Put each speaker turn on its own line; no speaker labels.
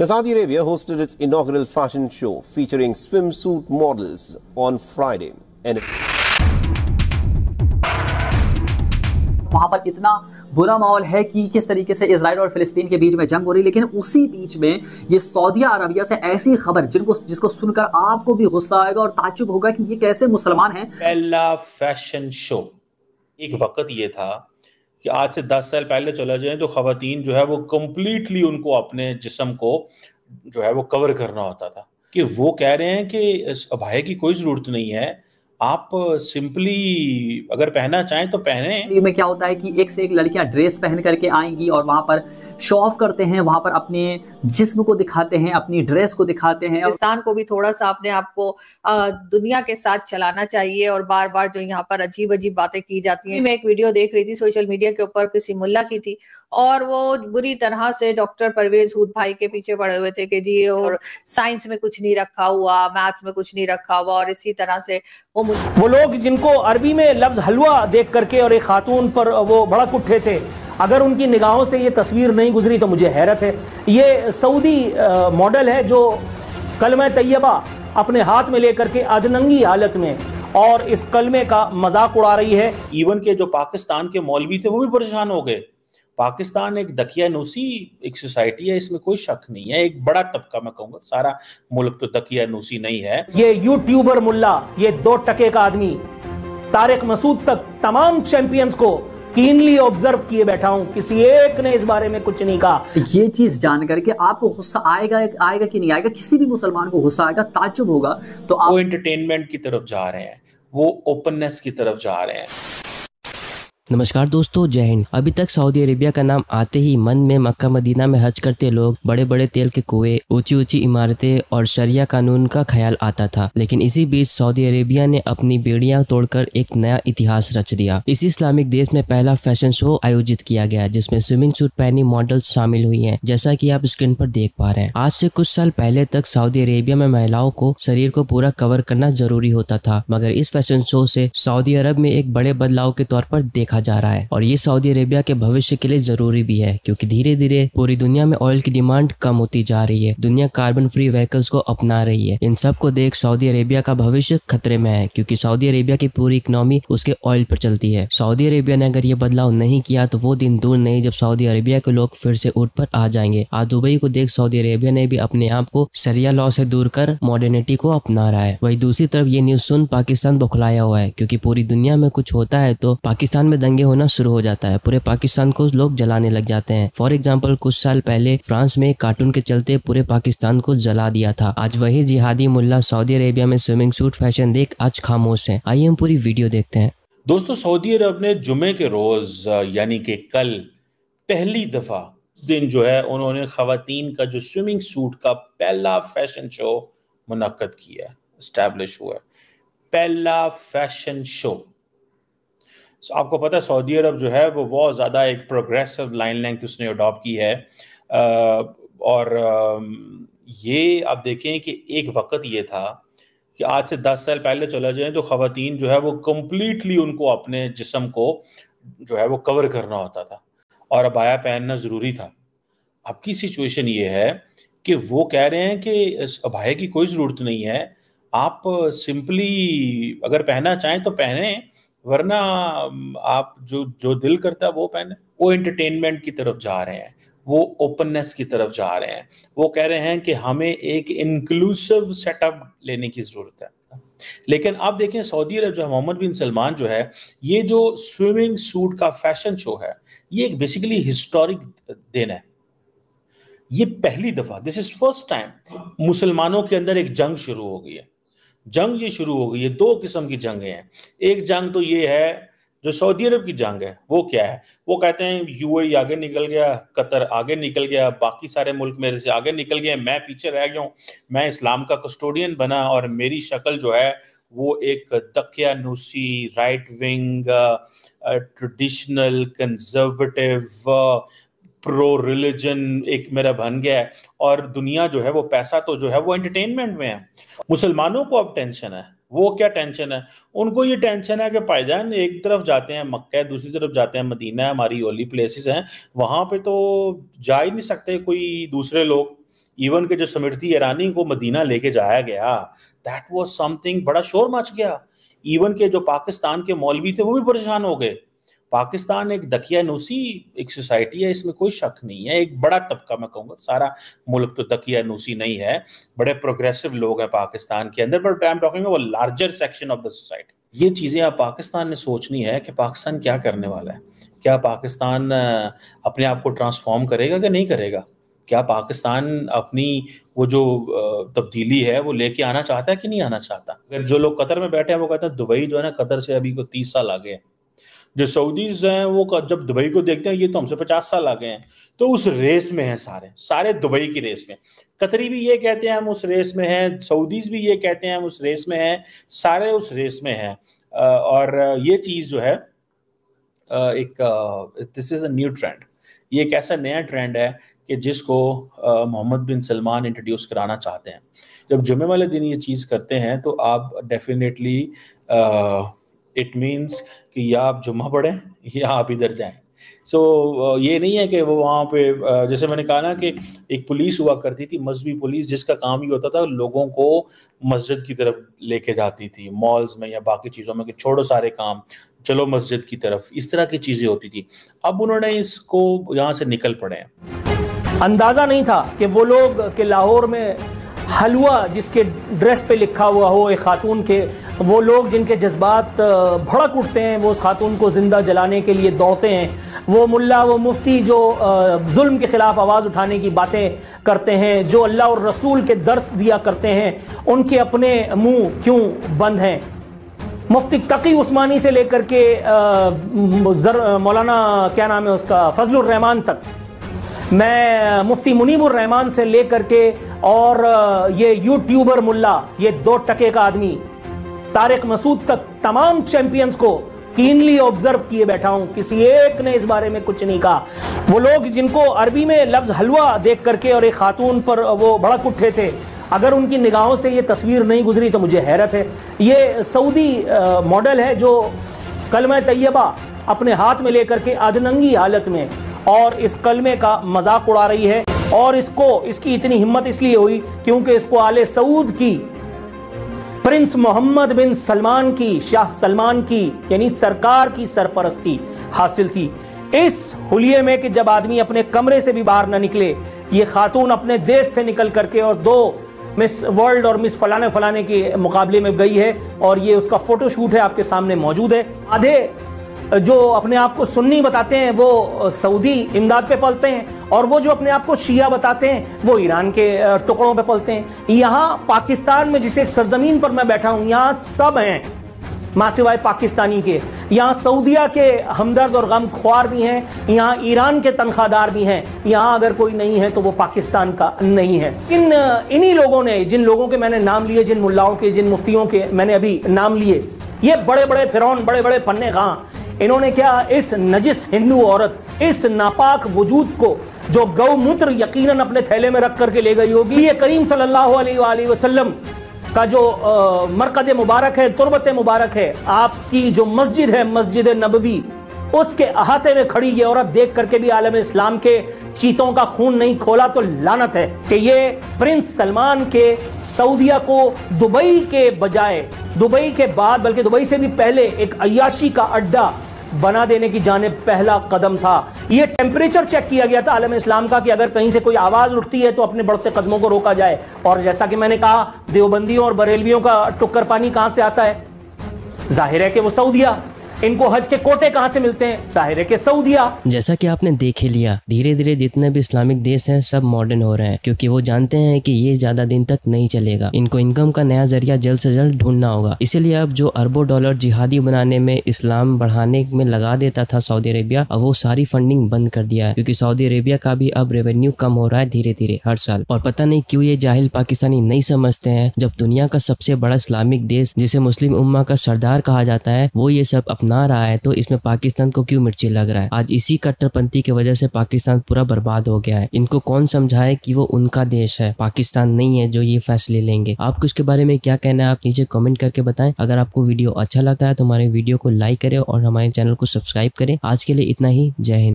Saudi Arabia hosted its inaugural fashion show featuring swimsuit models on Friday. And
वहां पर इतना बुरा माहौल है कि किस तरीके से इजराइल और फिलिस्तीन के बीच में जंग हो रही है, लेकिन उसी बीच में ये सऊदी अरबिया से ऐसी खबर जिसको सुनकर आपको भी गुस्सा आएगा और ताज्जुब होगा कि ये कैसे मुसलमान हैं।
पहला फैशन शो, एक वक्त ये था कि आज से 10 साल पहले चला जाए तो खवातीन जो है वो कंप्लीटली उनको अपने जिस्म को जो है वो कवर करना होता था, कि वो कह रहे हैं कि अबाया की कोई ज़रूरत नहीं है, आप सिंपली अगर पहनना चाहें तो पहने।
में क्या होता है कि एक से एक लड़कियां ड्रेस पहन करके आएंगी और वहां पर शो ऑफ करते हैं, वहां पर अपने जिस्म को दिखाते हैं, अपनी ड्रेस को दिखाते हैं।
पाकिस्तान को भी थोड़ा सा अपने आप को दुनिया के साथ चलाना चाहिए और बार बार जो यहाँ पर अजीब अजीब बातें की जाती हैं। मैं एक वीडियो देख रही थी सोशल मीडिया के ऊपर, किसी मुल्ला की थी और वो बुरी तरह से डॉक्टर परवेज हुद भाई के पीछे पड़े हुए थे कि जी और साइंस में कुछ नहीं रखा हुआ, मैथ्स में कुछ नहीं रखा हुआ, और इसी तरह से
वो लोग जिनको अरबी में लफ्ज हलवा देख करके और एक खातून पर वो भड़क उठे थे, अगर उनकी निगाहों से ये तस्वीर नहीं गुजरी तो मुझे हैरत है। ये सऊदी मॉडल है जो कलमा तैयबा अपने हाथ में लेकर के अधनंगी हालत में और इस कलमे का मजाक उड़ा रही है।
इवन के जो पाकिस्तान के मौलवी थे वो भी परेशान हो गए। पाकिस्तान एक दकियानूसी एक सोसाइटी है, इसमें कोई शक नहीं है, एक बड़ा तबका, मैं कहूँगा सारा मुल्क तो दकियानूसी नहीं है।
ये यूट्यूबर मुल्ला, ये 2 टके का आदमी तारिक मसूद तक तमाम चैंपियंस को कीनली ऑब्जर्व किए बैठा हूं, किसी एक ने इस बारे में कुछ नहीं कहा।
ये चीज जान करके आपको गुस्सा आएगा कि नहीं आएगा? किसी भी मुसलमान को गुस्सा आएगा, ताज्जुब होगा। तो
वो एंटरटेनमेंट की तरफ जा रहे हैं, वो ओपननेस की तरफ जा रहे हैं।
नमस्कार दोस्तों, जय हिंद। अभी तक सऊदी अरेबिया का नाम आते ही मन में मक्का मदीना में हज करते लोग, बड़े बड़े तेल के कुएं, ऊंची ऊंची इमारतें और शरिया कानून का ख्याल आता था। लेकिन इसी बीच सऊदी अरेबिया ने अपनी बेड़ियां तोड़कर एक नया इतिहास रच दिया। इस इस्लामिक देश में पहला फैशन शो आयोजित किया गया जिसमें स्विमिंग सूट पहनी मॉडल्स शामिल हुई हैं, जैसा कि आप स्क्रीन पर देख पा रहे हैं। आज से कुछ साल पहले तक सऊदी अरेबिया में महिलाओं को शरीर को पूरा कवर करना जरूरी होता था, मगर इस फैशन शो से सऊदी अरब में एक बड़े बदलाव के तौर पर देखा जा रहा है। और ये सऊदी अरेबिया के भविष्य के लिए जरूरी भी है, क्योंकि धीरे धीरे पूरी दुनिया में ऑयल की डिमांड कम होती जा रही है। दुनिया कार्बन फ्री व्हीकल्स को अपना रही है। इन सब को देख सऊदी अरेबिया का भविष्य खतरे में है, क्योंकि सऊदी अरेबिया की पूरी इकोनॉमी उसके ऑयल पर चलती है। सऊदी अरेबिया ने अगर ये बदलाव नहीं किया तो वो दिन दूर नहीं जब सऊदी अरेबिया के लोग फिर से ऊँट पर आ जाएंगे। आज दुबई को देख सऊदी अरेबिया ने भी अपने आप को शरिया लॉ से दूर कर मॉडर्निटी को अपना रहा है। वही दूसरी तरफ ये न्यूज सुन पाकिस्तान बौखलाया हुआ है, क्योंकि पूरी दुनिया में कुछ होता है तो पाकिस्तान में दंगे होना शुरू हो जाता है। पूरे पाकिस्तान को लोग जलाने लग जाते हैं। फॉर एग्जांपल कुछ साल पहले फ्रांस में कार्टून के चलते पूरे पाकिस्तान को जला दिया था। आज वही जिहादी मुल्ला सऊदी अरेबिया में स्विमिंग सूट फैशन देख आज खामोश है। आइए हम पूरी वीडियो देखते हैं।
दोस्तों, सऊदी अरब ने जुमे के रोज यानी कि कल पहली दफा दिन जो है उन्होंने खवातीन का जो स्विमिंग सूट का पहला फैशन शो मुनक्कद किया है, एस्टैब्लिश हुआ है। पहला फैशन शो। आपको पता है सऊदी अरब जो है वो बहुत ज़्यादा एक प्रोग्रेसिव लाइन लेंथ उसने अडॉप्ट की है। और ये आप देखें कि एक वक्त ये था कि आज से 10 साल पहले चला जाए तो खवातीन जो है वो कंप्लीटली उनको अपने जिस्म को जो है वो कवर करना होता था और अबाया पहनना ज़रूरी था। अब की सिचुएशन ये है कि वो कह रहे हैं कि अबाया की कोई ज़रूरत नहीं है, आप सिंपली अगर पहनना चाहें तो पहने, वरना आप जो दिल करता है वो पहने। वो एंटरटेनमेंट की तरफ जा रहे हैं, वो ओपननेस की तरफ जा रहे हैं। वो कह रहे हैं कि हमें एक इंक्लूसिव सेटअप लेने की ज़रूरत है। लेकिन आप देखें सऊदी अरब जो है, मोहम्मद बिन सलमान जो है, ये जो स्विमिंग सूट का फैशन शो है, ये एक बेसिकली हिस्टोरिक दिन है। ये पहली दफ़ा, दिस इज़ फर्स्ट टाइम मुसलमानों के अंदर एक जंग शुरू हो गई है। जंग ये शुरू हो गई है, 2 किस्म की जंगें हैं। एक जंग तो ये है जो सऊदी अरब की जंग है, वो क्या है? वो कहते हैं यूएई आगे निकल गया, कतर आगे निकल गया, बाकी सारे मुल्क मेरे से आगे निकल गए, मैं पीछे रह गया हूँ, मैं इस्लाम का कस्टोडियन बना और मेरी शक्ल जो है वो एक दकियानूसी right wing traditional conservative pro religion एक मेरा बन गया है। और दुनिया जो है वो पैसा तो जो है वो एंटरटेनमेंट में है। मुसलमानों को अब टेंशन है। वो क्या टेंशन है? उनको ये टेंशन है कि भाईजान एक तरफ जाते हैं मक्का है, दूसरी तरफ जाते हैं मदीना है, हमारी होली प्लेसेस हैं, वहां पे तो जा ही नहीं सकते कोई दूसरे लोग। इवन के जो स्मृति ईरानी को मदीना लेके जाया गया, दैट वाज समथिंग, बड़ा शोर मच गया। इवन के जो पाकिस्तान के मौलवी थे वो भी परेशान हो गए। पाकिस्तान एक दकियानूसी एक सोसाइटी है, इसमें कोई शक नहीं है। एक बड़ा तबका, मैं कहूँगा सारा मुल्क तो दकियानूसी नहीं है, बड़े प्रोग्रेसिव लोग हैं पाकिस्तान के अंदर, but I am talking about larger section of the society. ये चीज़ें अब पाकिस्तान ने सोचनी है कि पाकिस्तान क्या करने वाला है। क्या पाकिस्तान अपने आप को ट्रांसफॉर्म करेगा कि नहीं करेगा? क्या पाकिस्तान अपनी वो जो तब्दीली है वो लेके आना चाहता है कि नहीं आना चाहता? अगर जो लोग कतर में बैठे हैं वो कहते हैं दुबई जो है ना, कतर से अभी को 30 साल आगे है। जो सऊदीज हैं वो जब दुबई को देखते हैं ये तो हमसे 50 साल आगे हैं। तो उस रेस में हैं, सारे दुबई की रेस में। कतरी भी ये कहते हैं हम उस रेस में हैं, सऊदीज भी ये कहते हैं हम उस रेस में हैं, सारे उस रेस में हैं। और ये चीज़ जो है this is a new trend. ये एक ऐसा नया ट्रेंड है कि जिसको मोहम्मद बिन सलमान इंट्रोड्यूस कराना चाहते हैं। जब जुमे वाले दिन ये चीज़ करते हैं तो आप डेफिनेटली इट मीन्स कि या आप जुम्मा पढ़ें या आप इधर जाएं। सो ये नहीं है कि वो वहाँ पे जैसे मैंने कहा ना कि एक पुलिस हुआ करती थी, मजहबी पुलिस, जिसका काम ये होता था लोगों को मस्जिद की तरफ लेके जाती थी, मॉल्स में या बाकी चीज़ों में, कि छोड़ो सारे काम, चलो मस्जिद की तरफ, इस तरह की चीज़ें होती थी। अब उन्होंने इसको यहाँ से निकल पड़े हैं।
अंदाज़ा नहीं था कि वो लोग के लाहौर में हलवा जिसके ड्रेस पे लिखा हुआ हो एक खातून के, वो लोग जिनके जज्बात भड़क उठते हैं, वो उस खातून को ज़िंदा जलाने के लिए दौड़ते हैं। वो मुल्ला, वो मुफ्ती जो जुल्म के ख़िलाफ़ आवाज़ उठाने की बातें करते हैं, जो अल्लाह और रसूल के दर्स दिया करते हैं, उनके अपने मुंह क्यों बंद हैं? मुफ्ती तकी उस्मानी से लेकर के मौलाना क्या नाम है उसका, फजलुर रहमान तक, मैं मुफ्ती मुनीबुर रहमान से लेकर के और ये यूट्यूबर मुल्ला, ये 2 टके का आदमी तारिक मसूद तक, तमाम चैंपियंस को कीनली ऑब्जर्व किए बैठा हूं, किसी एक ने इस बारे में कुछ नहीं कहा। वो लोग जिनको अरबी में लफ्ज़ हलवा देख करके और एक खातून पर वो भड़क उठे थे, अगर उनकी निगाहों से ये तस्वीर नहीं गुजरी तो मुझे हैरत है। ये सऊदी मॉडल है जो कलमा तैयबा अपने हाथ में लेकर के अधनंगी हालत में और इस कलमे का मजाक उड़ा रही है। और इसकी इतनी हिम्मत इसलिए हुई क्योंकि इसको आले सऊद की, प्रिंस मोहम्मद बिन सलमान की, शाह सलमान की, यानी सरकार की सरपरस्ती हासिल थी। इस हुलिये में कि जब आदमी अपने कमरे से भी बाहर ना निकले, ये खातून अपने देश से निकल करके और 2 मिस वर्ल्ड और मिस फलाने फलाने के मुकाबले में गई है, और ये उसका फोटोशूट है, आपके सामने मौजूद है। आधे जो अपने आप को सुन्नी बताते हैं वो सऊदी इमदाद पे पलते हैं, और वो जो अपने आप को शिया बताते हैं वो ईरान के टुकड़ों पे पलते हैं। यहाँ पाकिस्तान में जिस एक सरजमीन पर मैं बैठा हूँ, यहाँ सब हैं माँ सिवाय पाकिस्तानी के। यहाँ सऊदिया के हमदर्द और गम ख्वार भी हैं, यहाँ ईरान के तनख्वाहदार भी हैं। यहाँ अगर कोई नहीं है तो वो पाकिस्तान का नहीं है। इन्हीं लोगों ने, जिन लोगों के मैंने नाम लिए, जिन मुल्लाओं के, जिन मुफ्तियों के मैंने अभी नाम लिए, ये बड़े बड़े फिरौन, बड़े बड़े पन्ने खां, इन्होंने क्या इस नजिस हिंदू औरत, इस नापाक वजूद को जो गौमूत्र यकीनन अपने थैले में रख करके ले गई होगी, ये करीम सल्लल्लाहु अलैहि वसल्लम का जो मरकद मुबारक है, तुरबत मुबारक है, आपकी जो मस्जिद है, मस्जिद नबवी, उसके अहाते में खड़ी ये औरत देख करके भी आलम इस्लाम के चीतों का खून नहीं खोला तो लानत है कि ये प्रिंस सलमान के सऊदिया को दुबई के बजाय, दुबई के बाद, बल्कि दुबई से भी पहले एक अय्याशी का अड्डा बना देने की जानिब पहला कदम था। ये टेम्परेचर चेक किया गया था आलम इस्लाम का कि अगर कहीं से कोई आवाज़ उठती है तो अपने बढ़ते कदमों को रोका जाए। और जैसा कि मैंने कहा, देवबंदियों और बरेलवियों का टुक्कर पानी कहाँ से आता है? जाहिर है कि वो सऊदिया। इनको हज के कोटे कहाँ से मिलते हैं? जाहिर है कि सऊदिया।
जैसा कि आपने देख ही लिया, धीरे धीरे जितने भी इस्लामिक देश हैं सब मॉडर्न हो रहे हैं, क्योंकि वो जानते हैं कि ये ज्यादा दिन तक नहीं चलेगा। इनको इनकम का नया जरिया जल्द से जल्द ढूंढना होगा। इसीलिए अब जो अरबों डॉलर जिहादी बनाने में, इस्लाम बढ़ाने में लगा देता था सऊदी अरेबिया, अब वो सारी फंडिंग बंद कर दिया है, क्योंकि सऊदी अरेबिया का भी अब रेवेन्यू कम हो रहा है धीरे धीरे हर साल। और पता नहीं क्यों ये जाहिल पाकिस्तानी नहीं समझते हैं, जब दुनिया का सबसे बड़ा इस्लामिक देश, जिसे मुस्लिम उम्मा का सरदार कहा जाता है, वो ये सब अपना रहा है, तो इसमें पाकिस्तान को क्यों मिर्ची लग रहा है? आज इसी कट्टरपंथी की वजह से पाकिस्तान पूरा बर्बाद हो गया है। इनको कौन समझाए कि वो उनका देश है, पाकिस्तान नहीं है जो ये फैसले लेंगे। आपको इसके बारे में क्या कहना है, आप नीचे कमेंट करके बताएं। अगर आपको वीडियो अच्छा लगता है तो हमारे वीडियो को लाइक करें और हमारे चैनल को सब्सक्राइब करें। आज के लिए इतना ही। जय हिंद।